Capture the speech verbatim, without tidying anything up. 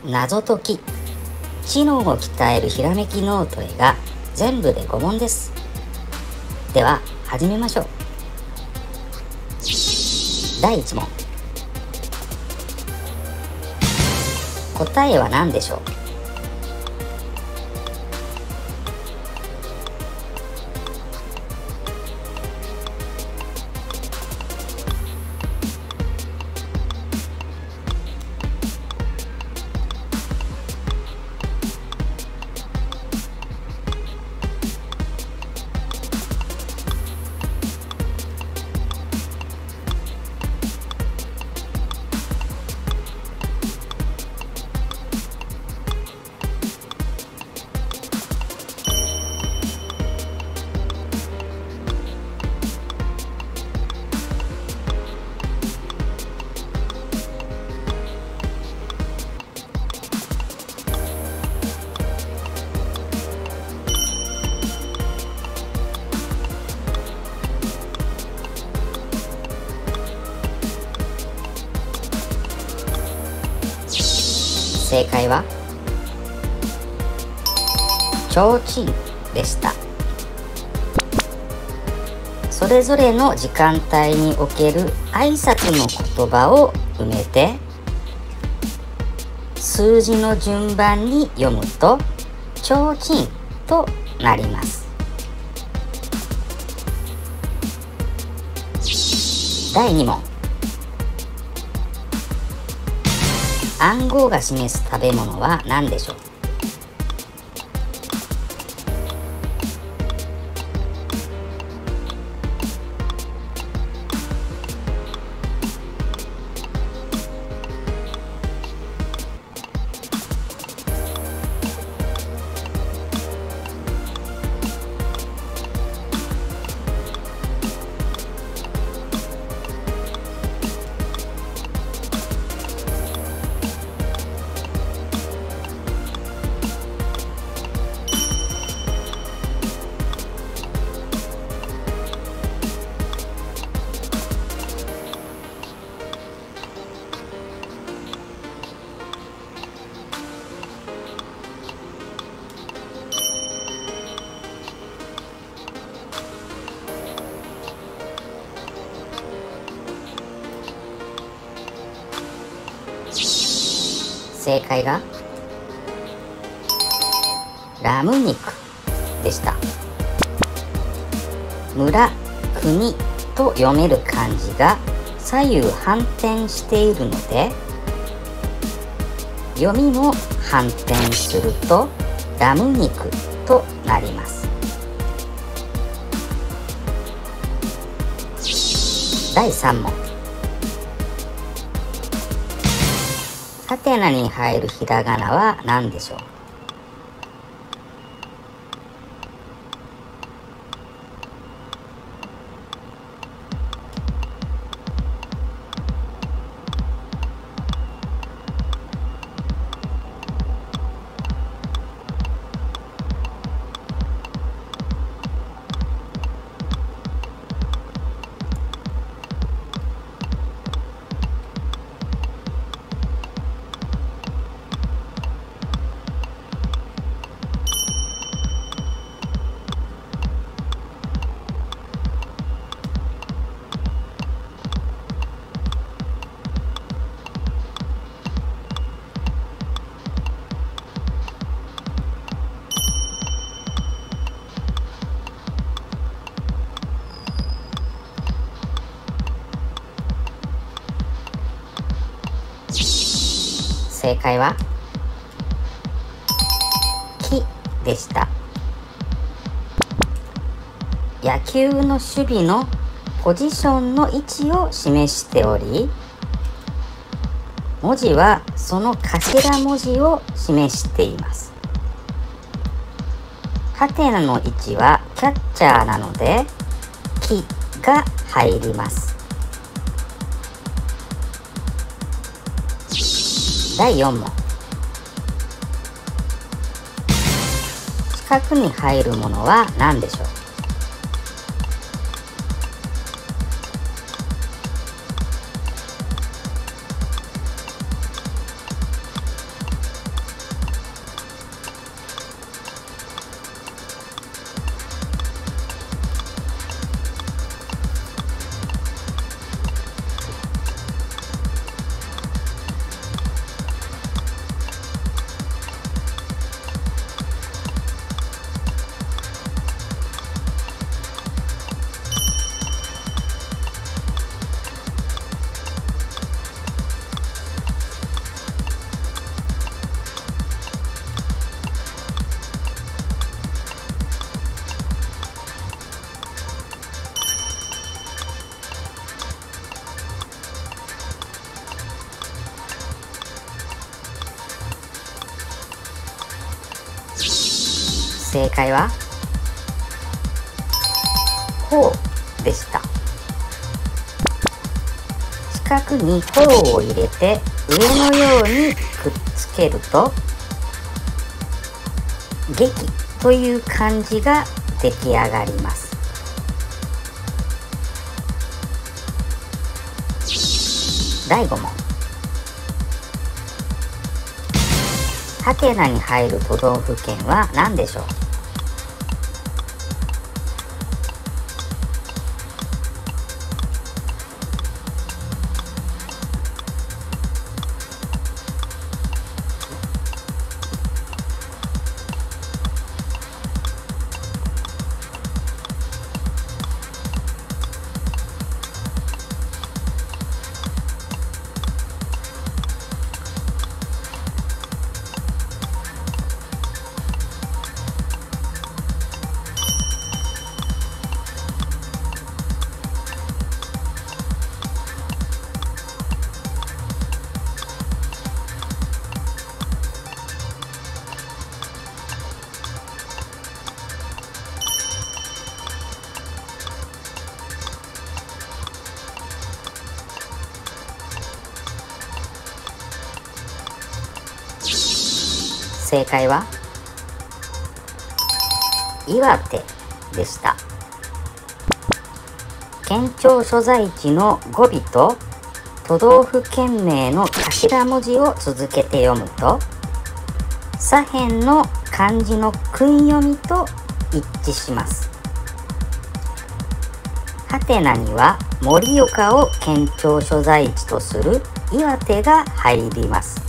謎解き知能を鍛えるひらめき脳トレが全部でご問です。では始めましょう。だいいち問、答えは何でしょう？正解は提灯でした。それぞれの時間帯における挨拶の言葉を埋めて数字の順番に読むと提灯となります。だいに問、暗号が示す食べ物は何でしょう？正解がラム肉でした。村、国と読める漢字が左右反転しているので読みも反転するとラム肉となります。だいさん問、ハテナに入るひらがなは何でしょう？正解は木でした。野球の守備のポジションの位置を示しており、文字はその頭文字を示しています。ハテナの位置はキャッチャーなので木が入ります。だいよん問、四角に入るものは何でしょう？ 正解はほうでした。四角にほうを入れて上のようにくっつけると劇という漢字が出来上がります。だいご問。ハテナに入る都道府県は何でしょう？正解は岩手でした。県庁所在地の語尾と都道府県名の頭文字を続けて読むと左辺の漢字の訓読みと一致します。ハテナには盛岡を県庁所在地とする岩手が入ります。